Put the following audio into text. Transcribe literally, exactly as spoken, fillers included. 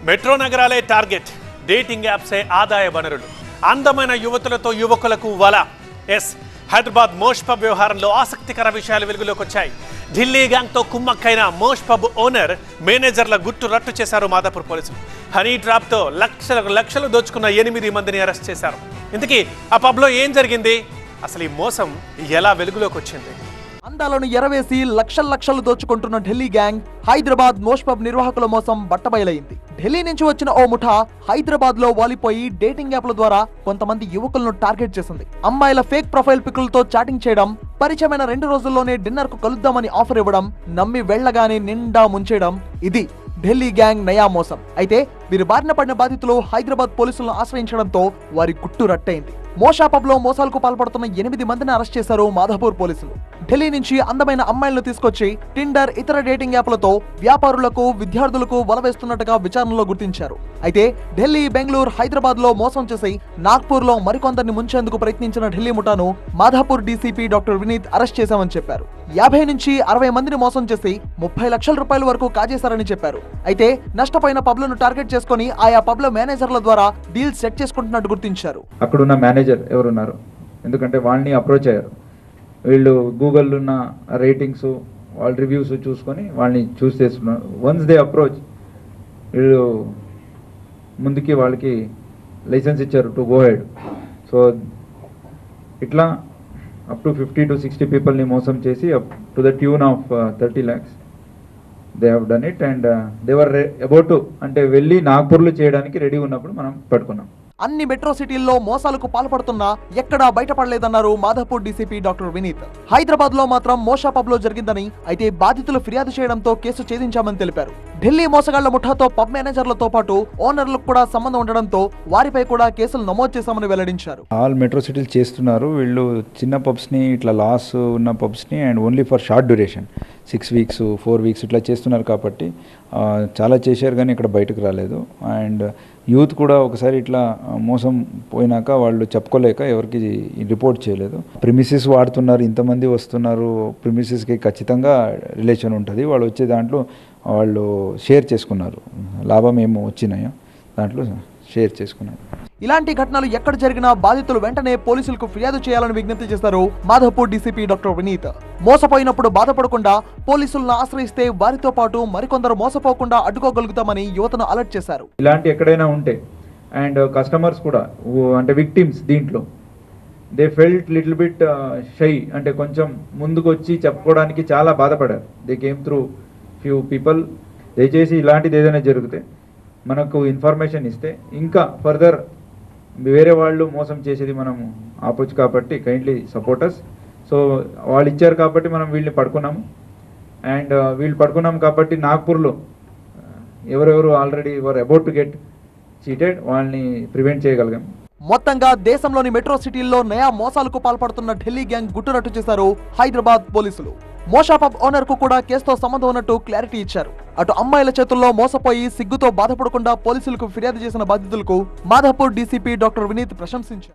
Metro నగరాలే target, dating యాప్సే ఆదాయ వనరులు, అందమైన యువతులతో యువకులకు వల. ఎస్, హైదరాబాద్ మోష్ పబ్ వ్యవహారంలో ఆసక్తికర విషయాలు వెలుగులోకి వచ్చాయి. ఢిల్లీ గ్యాంగ్తో కుమ్మక్కైన మోష్ పబ్ ఓనర్, మేనేజర్ల గుట్టు రట్టు చేశారు మాదాపూర్ పోలీసులు. హనీ ట్రాప్తో లక్షల లక్షలు దోచుకున్న ఎనిమిది మందిని అరెస్ట్ చేశారు. ఇంతకీ ఆ పబ్లో ఏం జరిగింది? అసలు ఈ మోసం ఎలా వెలుగులోకి వచ్చింది? అందాలను ఎరవేసి లక్షల లక్షలు దోచుకుంటున్న Delhi gang Hyderabad Mosh pub నిర్వాహకుల మోసం బట్టబయలైంది. ఢిల్లీ నుంచి వచ్చిన ఓ ముఠా హైదరాబాద్ లో వాలిపోయి డేటింగ్ యాప్ల ద్వారా కొంతమంది యువకులను టార్గెట్ చేసింది. అమ్మాయిల ఫేక్ ప్రొఫైల్ పిక్లతో చాటింగ్ చేయడం, పరిచయమైన రెండు రోజుల్లోనే డిన్నర్ కు కలుద్దామని ఆఫర్ ఇవ్వడం, నమ్మి వెళ్లగానే నిండా ముంచేయడం, ఇది ఢిల్లీ గ్యాంగ్ నయా మోసం. అయితే వీరి బారిన పడిన బాధితులు హైదరాబాద్ పోలీసులను ఆశ్రయించడంతో వారి గుట్టు రట్టయింది. మోషా పబ్ లో మోసాలకు పాల్పడుతున్న ఎనిమిది మందిని అరెస్ట్ చేశారు మాదాపూర్ పోలీసులు. ఢిల్లీ నుంచి అందమైన అమ్మాయిలను తీసుకొచ్చి టిండర్, ఇతర డేటింగ్ యాప్లతో వ్యాపారులకు, విద్యార్థులకు వలవేస్తున్నట్టుగా విచారణలో గుర్తించారు. అయితే ఢిల్లీ, బెంగళూరు, హైదరాబాద్ లో మోసం చేసి నాగ్పూర్ లో మరికొందరిని ముంచేందుకు ప్రయత్నించిన ఢిల్లీ ముఠాను Madhapur DCP doctor Vineet arrest చేశామని చెప్పారు. యాభై నుంచి అరవై మందిని మోసం చేసి ముప్పై లక్షల రూపాయల వరకు కాజేశారని చెప్పారు. అయితే నష్టపోయిన పబ్లను టార్గెట్ చేసుకుని ఆయా పబ్ల మేనేజర్ల ద్వారా డీల్ సెట్ చేసుకుంటున్నట్టు గుర్తించారు. అక్కడున్న మేనేజర్ ఎవరున్నారు, ఎందుకంటే వాళ్ళని అప్రోచ్ అయ్యారు. వీళ్ళు గూగుల్లో ఉన్న రేటింగ్స్, వాళ్ళ రివ్యూస్ చూసుకొని వాళ్ళని చూస్ చేసుకున్నారు. వన్స్ దే అప్రోచ్, వీళ్ళు ముందుకి వాళ్ళకి లైసెన్స్ ఇచ్చారు టు గో హెడ్. సో ఇట్లా up to fifty to sixty పీపుల్ని మోసం చేసి up to the tune of thirty lakhs they have done it. And they were about to, అంటే వెళ్ళి నాగ్పూర్లో చేయడానికి రెడీ ఉన్నప్పుడు మనం పట్టుకున్నాం. అన్ని మెట్రో సిటీల్లో మోసాలకు పాల్పడుతున్నా ఎక్కడా బయటపడలేదన్నారు మాదాపూర్ డీసీపీ డాక్టర్ వినీత్. హైదరాబాద్ లో మాత్రం మోషా పబ్ లో జరిగిందని, అయితే బాధితులు ఫిర్యాదు చేయడంతో కేసు ఛేదించామని తెలిపారు. ఢిల్లీ మోసగాళ్ల ముఠాతో పబ్ మేనేజర్లతో పాటు ఓనర్లకు కూడా సంబంధం ఉండడంతో వారిపై కూడా కేసులు నమోదు చేశామని వెల్లడించారు. ఆల్ మెట్రో సిటీలు చేస్తున్నారు. వీళ్ళు చిన్న పబ్స్ని, ఇట్లా లాస్ ఉన్న పబ్స్ని and only for short duration, six weeks four weeks ఇట్లా చేస్తున్నారు. కాబట్టి చాలా చేశారు కానీ ఇక్కడ బయటకు రాలేదు. అండ్ యూత్ కూడా ఒకసారి ఇట్లా మోసం పోయినాక వాళ్ళు చెప్పుకోలేక ఎవరికి రిపోర్ట్ చేయలేదు. ప్రిమిసెస్ వాడుతున్నారు, ఇంతమంది వస్తున్నారు, ప్రిమిసెస్కి ఖచ్చితంగా రిలేషన్ ఉంటుంది. వాళ్ళు వచ్చే దాంట్లో వాళ్ళు షేర్ చేసుకున్నారు, లాభం ఏమో వచ్చినాయో దాంట్లో షేర్ చేసుకున్నారు. ఇలాంటి ఘటనలు ఎక్కడ జరిగినా బాధితులు వెంటనే పోలీసులకు ఫిర్యాదు చేయాలని విజ్ఞప్తి చేశారు మాదాపూర్ డీసీపీ డాక్టర్ వినీత్. మోసపోయినప్పుడు బాధపడకుండా పోలీసులను ఆశ్రయిస్తే వారితో పాటు మరికొందరు మోసపోకుండా అడ్డుకోగలుగుతామని యువతను అలర్ట్ చేశారు. ఇలాంటి ఎక్కడైనా ఉంటే అండ్ కస్టమర్స్ కూడా అంటే విక్టిమ్స్ దీంట్లో they felt little bit shy, అంటే కొంచెం ముందుకు వచ్చి చెప్పుకోవడానికి చాలా బాధపడారు. They came through few people. దయచేసి ఇలాంటిది ఏదైనా జరిగితే మనకు ఇన్ఫర్మేషన్ ఇస్తే ఇంకా ఫర్దర్ వేరే వాళ్ళు మోసం చేసేది మనం ఆపొచ్చు. కాబట్టి కైండ్లీ సపోర్టర్స్. సో వాళ్ళు ఇచ్చారు కాబట్టి మనం వీళ్ళని పడుకున్నాము. అండ్ వీళ్ళు పడుకున్నాం కాబట్టి నాగ్పూర్లో ఎవరెవరు already were about to get cheated వాళ్ళని ప్రివెంట్ చేయగలిగాం. మొత్తంగా దేశంలోని మెట్రో సిటీల్లో నయా మోసాలకు పాల్పడుతున్న ఢిల్లీ గ్యాంగ్ గుట్టురట్టు చేశారు హైదరాబాద్ పోలీసులు. మోషా పబ్ ఓనర్ కు కూడా కేసుతో సంబంధం ఉన్నట్టు క్లారిటీ ఇచ్చారు. అటు అమ్మాయిల చేతుల్లో మోసపోయి సిగ్గుతో బాధపడకుండా పోలీసులకు ఫిర్యాదు చేసిన బాధితులకు మాదాపూర్ డీసీపీ డాక్టర్ వినీత్ ప్రశంసించారు.